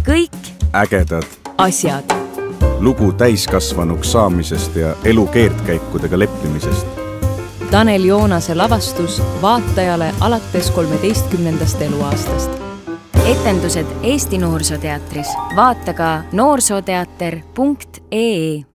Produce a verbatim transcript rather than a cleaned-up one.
kõik ägedad asjad. Lugu täiskasvanuks saamisest ja elu keerdkäikudega leppimisest. Tanel Joonase lavastus vaatajale alates kolmeteistkümnendast eluaastast. Etendused Eesti Noorsooteatris. Vaata ka noorsooteater punkt ee.